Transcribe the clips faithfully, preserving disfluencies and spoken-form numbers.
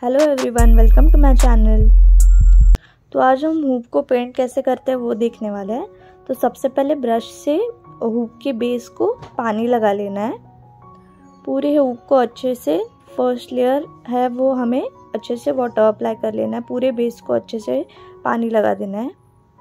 Hello everyone, welcome to my channel. तो आज हम हुप को पेंट कैसे करते हैं वो देखने वाले हैं। तो सबसे पहले ब्रश से हुप के बेस को पानी लगा लेना है। पूरे हुप को अच्छे से, फर्स्ट लेयर है वो हमें अच्छे से वाटर अप्लाई कर लेना है। पूरे बेस को अच्छे से पानी लगा देना है।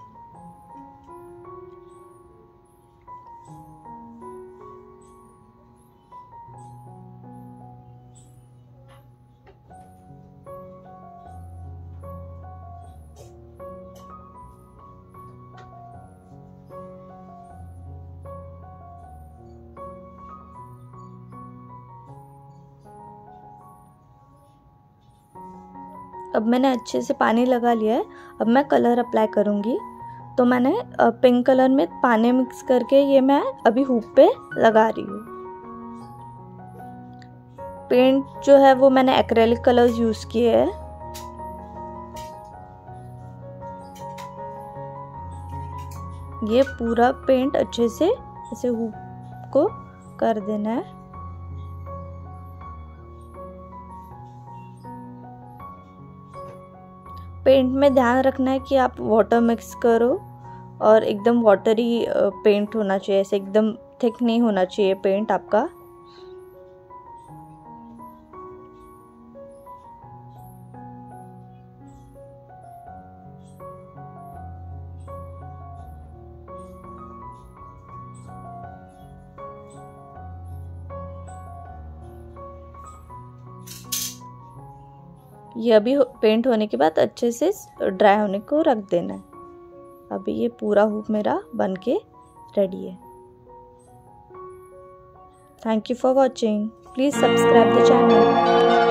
अब मैंने अच्छे से पानी लगा लिया है। अब मैं कलर अप्लाई करूँगी। तो मैंने पिंक कलर में पानी मिक्स करके ये मैं अभी हुप पे लगा रही हूँ। पेंट जो है वो मैंने एक्रेलिक कलर्स यूज़ किए हैं। ये पूरा पेंट अच्छे से ऐसे हुप को कर देना है। पेंट में ध्यान रखना है कि आप वाटर मिक्स करो और एकदम वाटरी पेंट होना चाहिए, ऐसे एकदम थिक नहीं होना चाहिए पेंट आपका। ये अभी पेंट होने के बाद अच्छे से ड्राई होने को रख देना है। अभी ये पूरा हुप मेरा बनके रेडी है। Thank you for watching. Please subscribe the channel.